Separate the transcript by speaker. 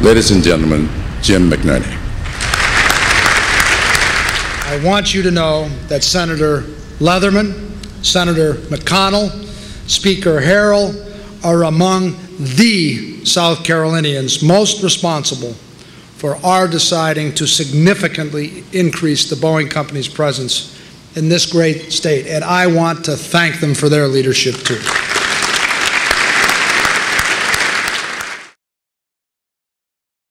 Speaker 1: Ladies and gentlemen, Jim McNerney.
Speaker 2: I want you to know that Senator Leatherman, Senator McConnell, Speaker Harrell are among the South Carolinians most responsible for our deciding to significantly increase the Boeing Company's presence in this great state, and I want to thank them for their leadership too.